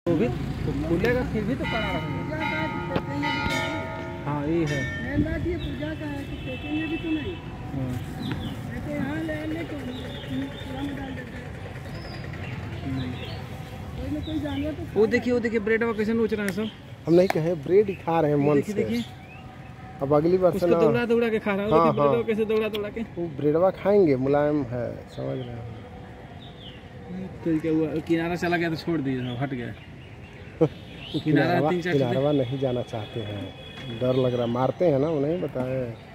वो भी तो खुलेगा फिर भी तो पड़ा रहेगा। हाँ ये है। मेन बात ये पूजा का है कि फेंकेंगे भी तो नहीं। तो यहाँ ले ले तो पूरा में डाल देते हैं। कोई ना कोई जानवर तो। वो देखिए ब्रेड में कैसे नोच रहे हैं सब। हम नहीं कहे ब्रेड खा रहे हैं मन से। देखिए अब अगली बार से ना दौड़ा के खा रहा है। हाँ, देखिए हाँ। कैसे दौड़ा के वो ब्रेडवा खाएंगे, मुलायम है, समझ रहे हैं। तो क्या हुआ, किनारा चला गया तो छोड़ दिए, हट गया। किनारा 3-4 किनारवा नहीं जाना चाहते हैं, डर लग रहा, मारते हैं ना, उन्हें बताए।